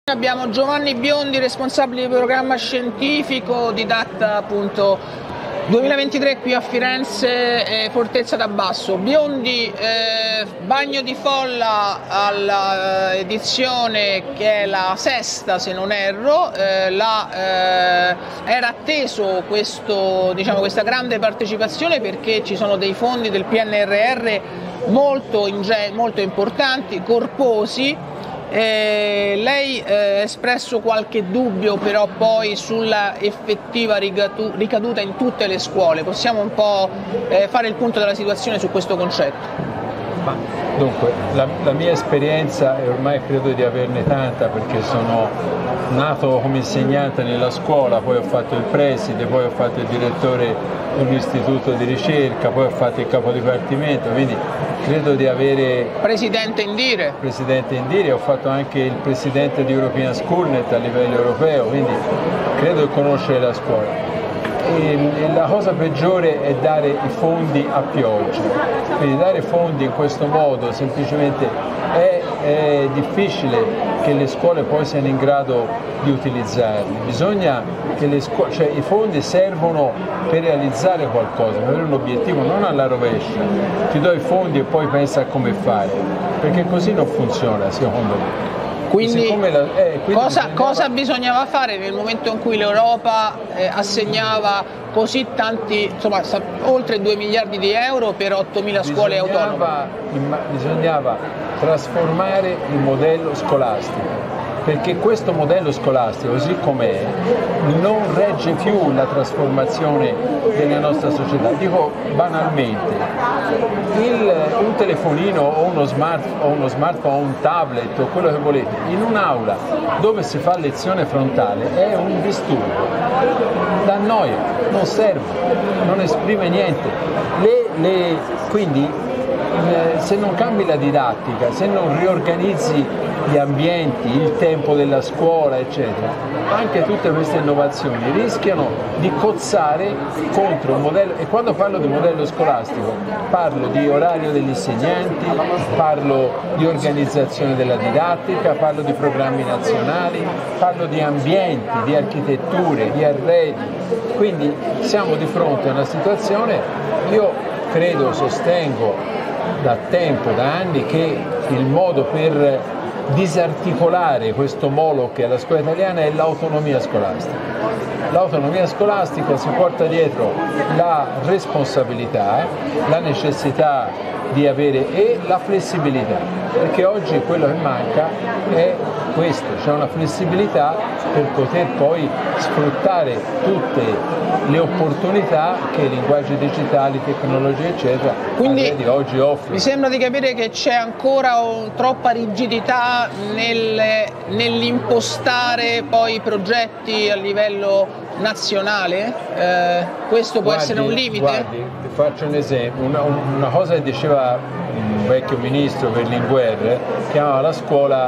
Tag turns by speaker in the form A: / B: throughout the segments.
A: Abbiamo Giovanni Biondi, responsabile di programma scientifico, didatta appunto 2023 qui a Firenze, Fortezza d'Abbasso. Biondi, bagno di folla all'edizione che è la sesta se non erro, era atteso questa grande partecipazione perché ci sono dei fondi del PNRR molto importanti, corposi. Lei ha espresso qualche dubbio però poi sulla effettiva ricaduta in tutte le scuole. Possiamo un po' fare il punto della situazione su questo concetto?
B: Dunque, la mia esperienza, e ormai credo di averne tanta perché sono nato come insegnante nella scuola, poi ho fatto il preside, poi ho fatto il direttore di un istituto di ricerca, poi ho fatto il capo dipartimento, quindi credo di avere...
A: Presidente Indire,
B: ho fatto anche il presidente di European Schoolnet a livello europeo, quindi credo di conoscere la scuola. E la cosa peggiore è dare i fondi a pioggia, quindi dare fondi in questo modo semplicemente è difficile che le scuole poi siano in grado di utilizzarli. Bisogna che i fondi servono per realizzare qualcosa, per avere un obiettivo, non alla rovescia. Ti do i fondi e poi pensa a come fare, perché così non funziona secondo me.
A: Quindi cosa bisognava fare nel momento in cui l'Europa assegnava così tanti, insomma, oltre 2 miliardi di euro per 8.000 scuole autonome?
B: Bisognava trasformare il modello scolastico, perché questo modello scolastico, così com'è, non regge più la trasformazione della nostra società. Dico banalmente, un telefonino o uno smartphone o un tablet o quello che volete, in un'aula dove si fa lezione frontale è un disturbo, dà noia, non serve, non esprime niente. Quindi se non cambi la didattica, se non riorganizzi gli ambienti, il tempo della scuola, eccetera, anche tutte queste innovazioni rischiano di cozzare contro un modello, e quando parlo di modello scolastico parlo di orario degli insegnanti, parlo di organizzazione della didattica, parlo di programmi nazionali, parlo di ambienti, di architetture, di arredi. Quindi siamo di fronte a una situazione, io sostengo da tempo, da anni, che il modo per disarticolare questo moloch alla scuola italiana è l'autonomia scolastica. L'autonomia scolastica si porta dietro la responsabilità, la necessità di avere e la flessibilità, perché oggi quello che manca è questo, c'è una flessibilità per poter poi sfruttare tutte le opportunità che i linguaggi digitali, tecnologie eccetera di oggi offrono.
A: Mi sembra di capire che c'è ancora troppa rigidità nell'impostare poi i progetti a livello nazionale? Questo può essere un limite?
B: Guardi, ti faccio un esempio, una cosa che diceva un vecchio ministro Berlinguer, chiamava la scuola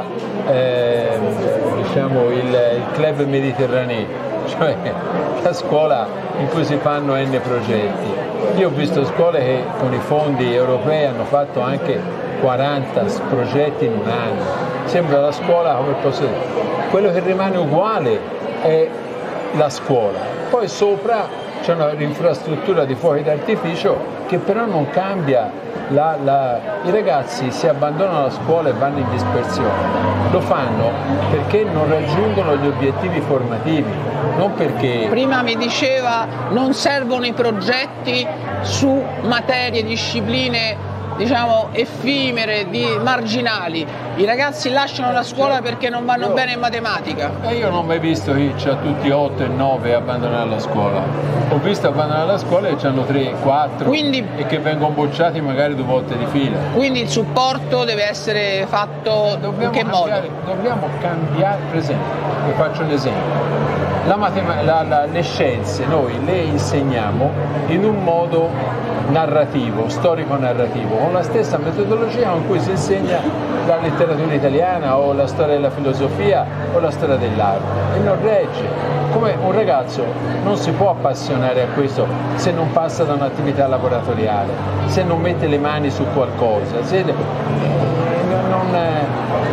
B: il club mediterraneo, cioè la scuola in cui si fanno N progetti. Io ho visto scuole che con i fondi europei hanno fatto anche 40 progetti in un anno. Sembra la scuola, come posso dire, quello che rimane uguale è la scuola, poi sopra c'è un'infrastruttura di fuochi d'artificio che però non cambia. I ragazzi si abbandonano alla scuola e vanno in dispersione, lo fanno perché non raggiungono gli obiettivi formativi, non perché...
A: Prima mi diceva non servono i progetti su materie, discipline effimere, marginali. I ragazzi lasciano la scuola perché non vanno bene in matematica.
B: E io non ho mai visto chi ha tutti 8 e 9 abbandonare la scuola. Ho visto abbandonare la scuola e hanno 3, 4 e che vengono bocciati magari 2 volte di fila.
A: Quindi il supporto deve essere fatto in che modo?
B: Dobbiamo cambiare, per esempio, vi faccio un esempio. Le scienze noi le insegniamo in un modo narrativo, storico-narrativo, con la stessa metodologia con cui si insegna la letteratura italiana o la storia della filosofia o la storia dell'arte, e non regge. Come un ragazzo non si può appassionare a questo se non passa da un'attività laboratoriale, se non mette le mani su qualcosa,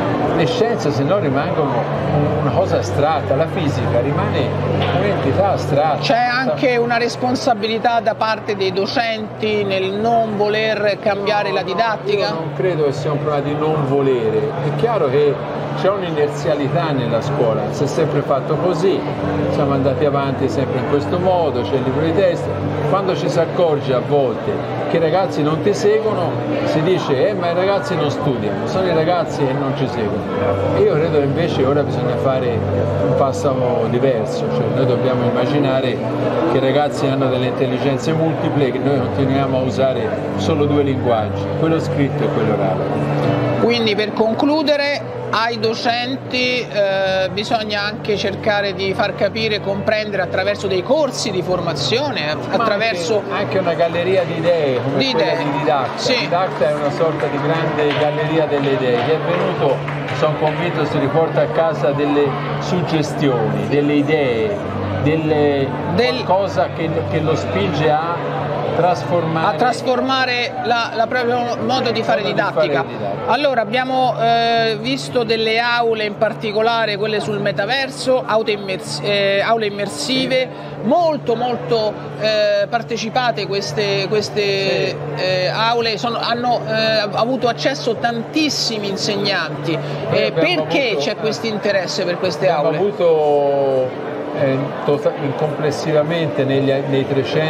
B: le scienze se no rimangono una cosa astratta, la fisica rimane un'entità astratta.
A: C'è anche una responsabilità da parte dei docenti nel non voler cambiare la didattica?
B: Io non credo che sia un problema di non volere, è chiaro che c'è un'inerzialità nella scuola, si è sempre fatto così, siamo andati avanti sempre in questo modo, c'è il libro di testo, quando ci si accorge a volte che i ragazzi non ti seguono si dice ma i ragazzi non studiano, sono i ragazzi che non ci seguono. Io credo che invece ora bisogna fare un passo diverso, cioè noi dobbiamo immaginare che i ragazzi hanno delle intelligenze multiple, che noi continuiamo a usare solo due linguaggi, quello scritto e quello orale.
A: Quindi per concludere, ai docenti bisogna anche cercare di far capire e comprendere attraverso dei corsi di formazione, attraverso
B: anche una galleria di idee come quella di Didacta.
A: Sì.
B: Didacta è una sorta di grande galleria delle idee, che è venuto, sono convinto, si riporta a casa delle suggestioni, delle idee, qualcosa che lo spinge a trasformare
A: la proprio modo di fare didattica. Allora abbiamo visto delle aule, in particolare quelle sul metaverso, aule immersive, molto partecipate queste
B: sì.
A: aule, hanno avuto accesso tantissimi insegnanti. Perché c'è questo interesse per queste aule?
B: Abbiamo avuto complessivamente nei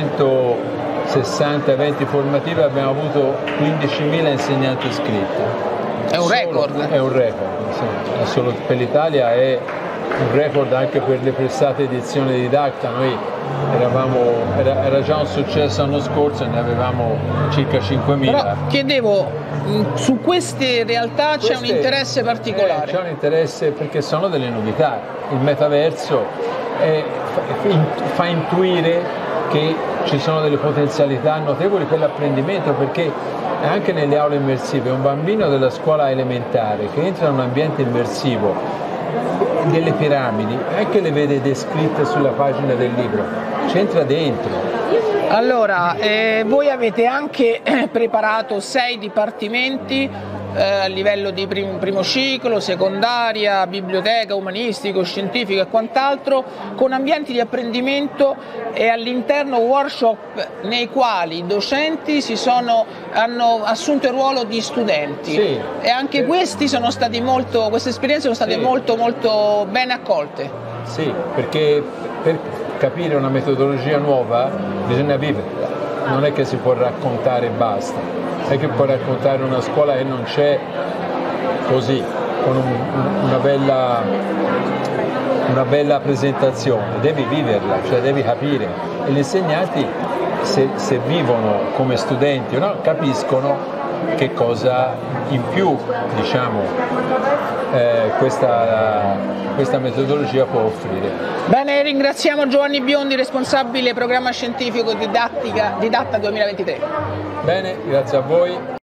B: 360 eventi formativi abbiamo avuto 15.000 insegnanti iscritti.
A: È un record?
B: È un record, sì. Solo per l'Italia è un record anche per le pressate edizioni di Didacta. Noi era già un successo l'anno scorso e ne avevamo circa 5.000.
A: Però chiedevo, su queste realtà c'è un interesse particolare?
B: C'è un interesse perché sono delle novità. Il metaverso fa intuire che ci sono delle potenzialità notevoli per l'apprendimento, perché anche nelle aule immersive un bambino della scuola elementare che entra in un ambiente immersivo, delle piramidi, anche le vede descritte sulla pagina del libro, c'entra dentro.
A: Allora, voi avete anche preparato 6 dipartimenti a livello di primo ciclo, secondaria, biblioteca, umanistico, scientifico e quant'altro, con ambienti di apprendimento e all'interno workshop nei quali i docenti hanno assunto il ruolo di studenti.
B: Sì.
A: E anche queste esperienze sono state molto bene accolte.
B: Sì, perché per capire una metodologia nuova bisogna viverla, non è che si può raccontare e basta. È che puoi raccontare una scuola che non c'è così, con una bella presentazione, devi viverla, cioè devi capire. E gli insegnanti, se vivono come studenti, no, capiscono che cosa in più, diciamo, questa metodologia può offrire.
A: Bene, ringraziamo Giovanni Biondi, responsabile programma scientifico Didatta 2023.
B: Bene, grazie a voi.